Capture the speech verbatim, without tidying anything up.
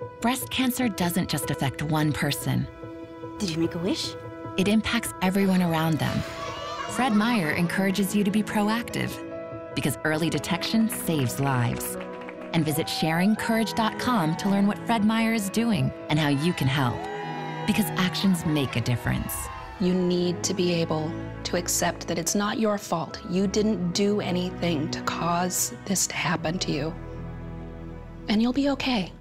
Breast cancer doesn't just affect one person. Did you make a wish? It impacts everyone around them. Fred Meyer encourages you to be proactive because early detection saves lives. And visit sharing courage dot com to learn what Fred Meyer is doing and how you can help. Because actions make a difference. You need to be able to accept that it's not your fault. You didn't do anything to cause this to happen to you. And you'll be okay.